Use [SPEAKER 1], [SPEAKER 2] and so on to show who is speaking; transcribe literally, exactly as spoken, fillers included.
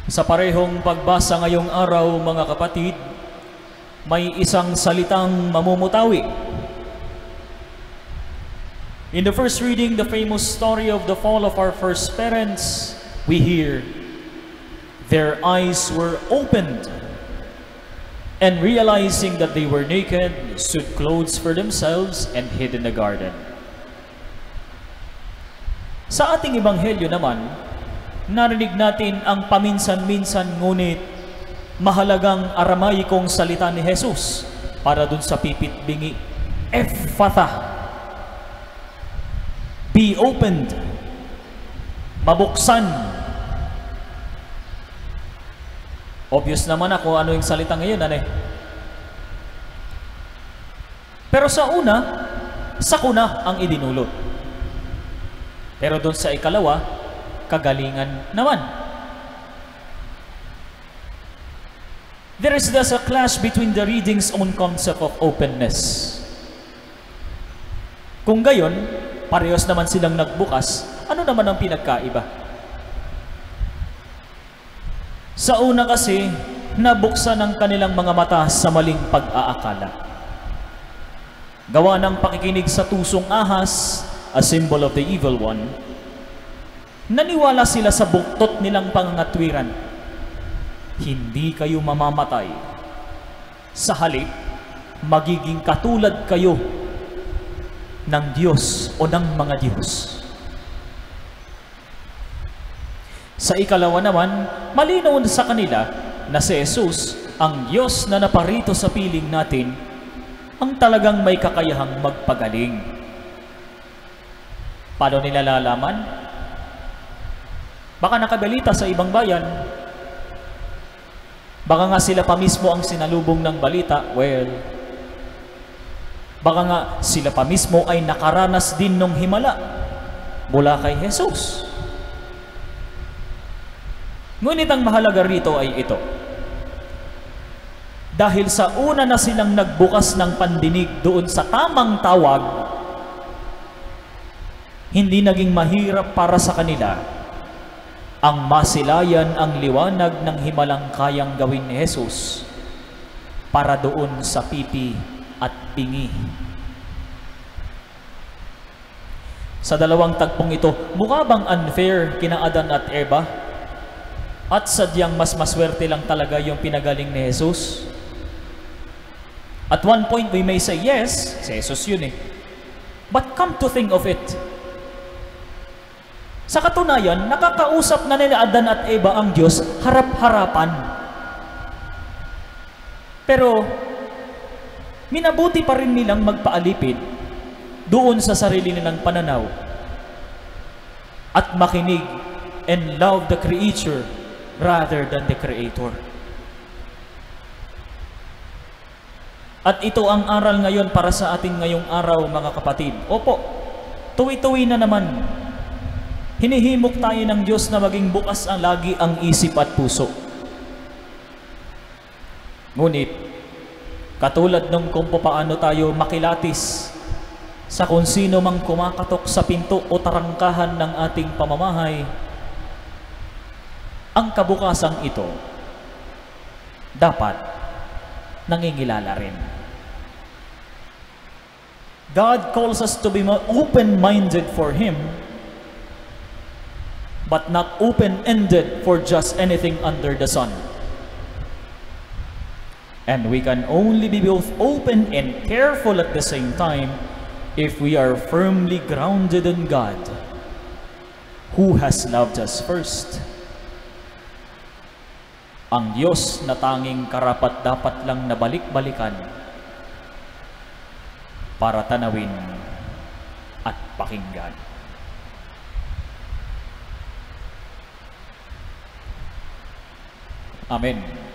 [SPEAKER 1] Sa parehong pagbasa ngayong araw, mga kapatid, may isang salitang mamumutawi. In the first reading, the famous story of the fall of our first parents, we hear, their eyes were opened, and realizing that they were naked, sewed clothes for themselves and hid in the garden. Sa ating ebanghelyo naman, narinig natin ang paminsan-minsan ngunit mahalagang Aramayikong salita ni Jesus para dun sa pipit bingi. Ephphatha. Be opened. Mabuksan. Obvious naman ako ano yung salita ngayon, ano eh. Pero sa una, sakuna ang idinulot. Pero dun sa ikalawa, kagalingan naman. There is thus a clash between the reading's own concept of openness. Kung gayon, parehas naman silang nagbukas, ano naman ang pinagkaiba? Sa una kasi, nabuksan ang kanilang mga mata sa maling pag-aakala. Gawa ng pakikinig sa tusong ahas, a symbol of the evil one, naniwala sila sa buktot nilang pangangatwiran. Hindi kayo mamamatay. Sa halip, magiging katulad kayo ng Diyos o ng mga Diyos. Sa ikalawa naman, malinaw sa kanila na si Jesus, ang Diyos na naparito sa piling natin, ang talagang may kakayahang magpagaling. Paano nila lalaman? Baka nakabalita sa ibang bayan. Baka nga sila pa mismo ang sinalubong ng balita. Well, baka nga sila pa mismo ay nakaranas din ng himala mula kay Jesus. Ngunit ang mahalaga rito ay ito. Dahil sa una na silang nagbukas ng pandinig doon sa tamang tawag, hindi naging mahirap para sa kanila ang masilayan ang liwanag ng himalang kayang gawin ni Jesus para doon sa pipi at bingi. Sa dalawang tagpong ito, mukha bang unfair kina Adan at Eva? At sadyang mas maswerte lang talaga yung pinagaling ni Jesus? At one point we may say, yes, si Jesus yun eh. But come to think of it, sa katunayan, nakakausap na nila Adan at Eva ang Diyos harap-harapan. Pero, minabuti pa rin nilang magpaalipid doon sa sarili nilang pananaw at makinig and love the creature rather than the Creator. At ito ang aral ngayon para sa atin ngayong araw, mga kapatid. Opo, tuwi-tuwi na naman. Hinihimok tayo ng Diyos na maging bukas ang lagi ang isip at puso. Ngunit, katulad nung kung paano tayo makilatis sa kung sino mang kumakatok sa pinto o tarangkahan ng ating pamamahay, ang kabukasang ito dapat nangingilala rin. God calls us to be more open-minded for Him, but not open-ended for just anything under the sun. And we can only be both open and careful at the same time if we are firmly grounded in God, who has loved us first. Ang Diyos na tanging karapat-dapat lang na balik-balikan para tanawin at pakinggan. Amen.